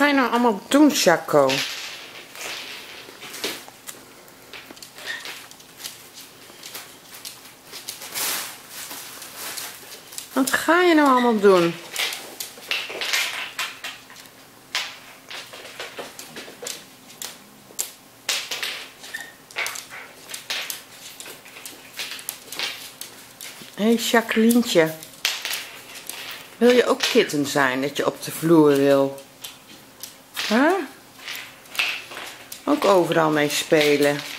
ga je nou allemaal doen, Chaco? Wat ga je nou allemaal doen? Hé, Jacquelientje. Wil je ook kitten zijn, dat je op de vloer wil? Huh? Ook overal mee spelen.